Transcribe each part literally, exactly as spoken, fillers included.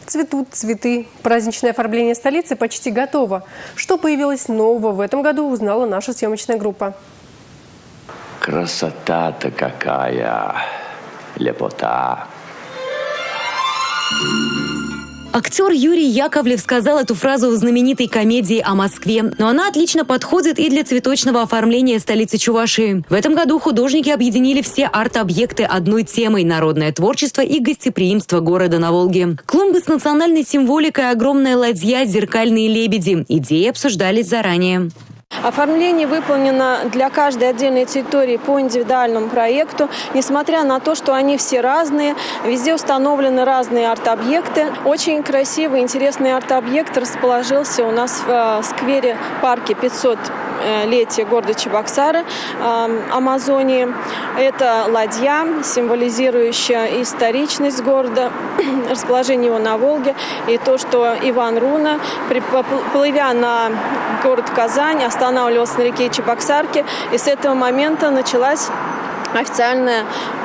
цветут цветы. Праздничное оформление столицы почти готово. Что появилось нового в этом году, узнала наша съемочная группа. Красота-то какая! Лепота! Актер Юрий Яковлев сказал эту фразу в знаменитой комедии о Москве. Но она отлично подходит и для цветочного оформления столицы Чувашии. В этом году художники объединили все арт-объекты одной темой – народное творчество и гостеприимство города на Волге. Клумбы с национальной символикой, огромная ладья, зеркальные лебеди. Идеи обсуждались заранее. Оформление выполнено для каждой отдельной территории по индивидуальному проекту. Несмотря на то, что они все разные, везде установлены разные арт-объекты. Очень красивый, интересный арт-объект расположился у нас в сквере парке пятисотлетия города Чебоксары, Амазонии. Это ладья, символизирующая историчность города, расположение его на Волге. И то, что Иван Руна, плывя на город Казань, останавливался на реке Чебоксарке, и с этого момента началась официальная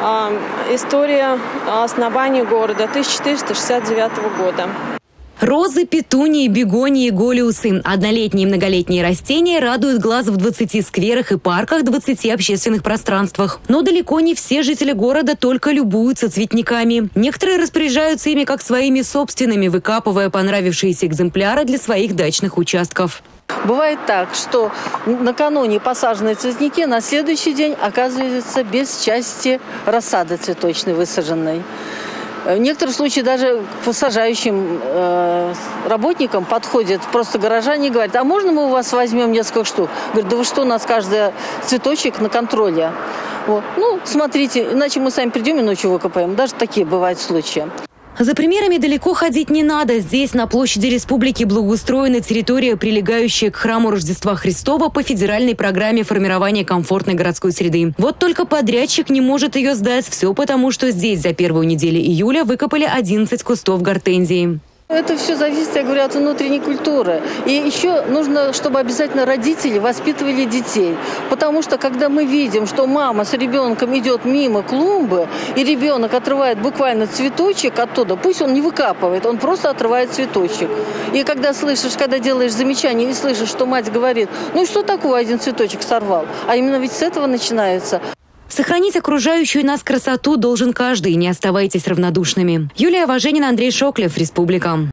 э, история основания города тысяча четыреста шестьдесят девятого года. Розы, петунии, бегонии, голиусы. Однолетние и многолетние растения радуют глаз в двадцати скверах и парках, двадцати общественных пространствах. Но далеко не все жители города только любуются цветниками. Некоторые распоряжаются ими как своими собственными, выкапывая понравившиеся экземпляры для своих дачных участков. Бывает так, что накануне посаженные цветники на следующий день оказываются без части рассады цветочной высаженной. В некоторых случаях даже к посажающим э, работникам подходят просто горожане и говорят: а можно мы у вас возьмем несколько штук? Говорят: да вы что, у нас каждый цветочек на контроле. Вот. Ну, смотрите, иначе мы сами придем и ночью выкопаем. Даже такие бывают случаи. За примерами далеко ходить не надо. Здесь, на площади Республики, благоустроена территория, прилегающая к храму Рождества Христова по федеральной программе формирования комфортной городской среды. Вот только подрядчик не может ее сдать. Все потому, что здесь за первую неделю июля выкопали одиннадцать кустов гортензии. Это все зависит, я говорю, от внутренней культуры. И еще нужно, чтобы обязательно родители воспитывали детей. Потому что, когда мы видим, что мама с ребенком идет мимо клумбы, и ребенок отрывает буквально цветочек оттуда, пусть он не выкапывает, он просто отрывает цветочек. И когда слышишь, когда делаешь замечание и слышишь, что мать говорит: ну что такого, один цветочек сорвал? А именно ведь с этого начинается. Сохранить окружающую нас красоту должен каждый. Не оставайтесь равнодушными. Юлия Важенина, Андрей Шоклев, Республика.